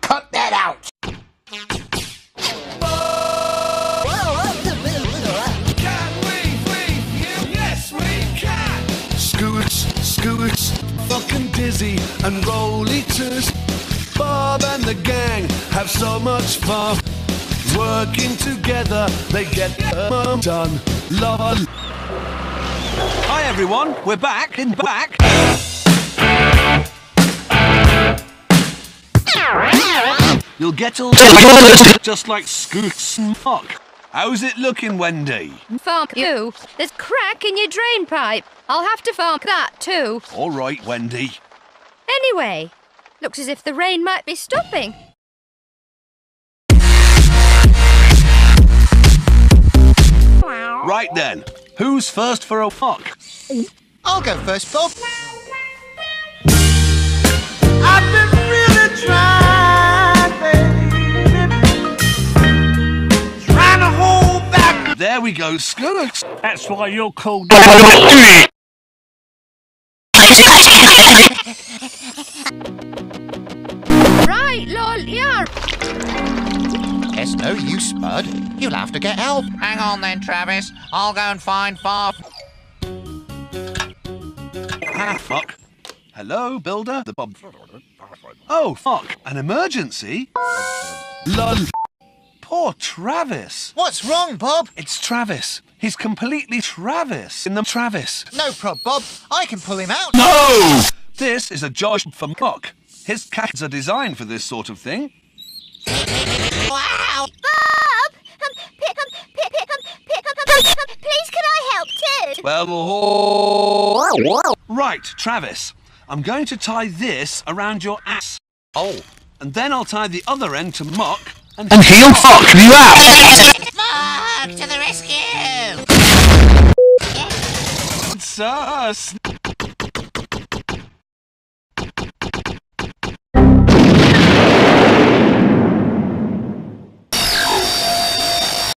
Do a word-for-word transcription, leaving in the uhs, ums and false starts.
cut that out! Scoots, scoots, fucking dizzy and rolly twos. Bob and the gang have so much fun. Working together, they get the done. Love. Hi everyone, we're back in back. You'll get all just like Scoots and Muck. How's it looking, Wendy? Fuck you. There's crack in your drain pipe. I'll have to fuck that too. All right, Wendy. Anyway, looks as if the rain might be stopping. Right then, who's first for a fuck? I'll go first, Bob. I've been really trying, baby, trying to hold back. There we go, Scoots. That's why you're called... Right, lol, yeah. It's no use, Spud. You'll have to get help. Hang on then, Travis. I'll go and find Bob. Ah, fuck. Hello, Builder. The Bob. Oh, fuck. An emergency? Lol. Poor Travis. What's wrong, Bob? It's Travis. He's completely Travis in the Travis. No prob, Bob. I can pull him out. No! This is a job for Muck. His cats are designed for this sort of thing. Wow! Bob! Um, pick up, pick, pick up, pick up, pick up. Please, can I help too? Well, oh. Right, Travis. I'm going to tie this around your ass. Oh. And then I'll tie the other end to Muck. And, And he'll fuck you out! Bob, to the rescue! Sus.